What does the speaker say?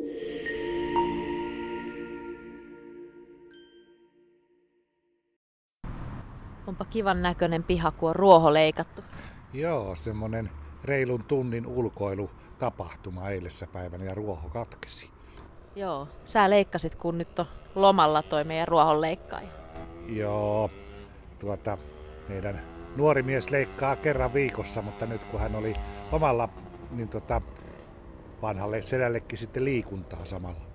Onpa kivannäköinen piha, kun on ruoho leikattu. Joo, semmonen reilun tunnin ulkoilutapahtuma eilessäpäivänä ja ruoho katkesi. Joo, sä leikkasit, kun nyt on lomalla toi meidän ruohonleikkaaja. Joo, meidän nuorimies leikkaa kerran viikossa, mutta nyt kun hän oli lomalla, niin vanhalle sedällekin sitten liikuntaa samalla.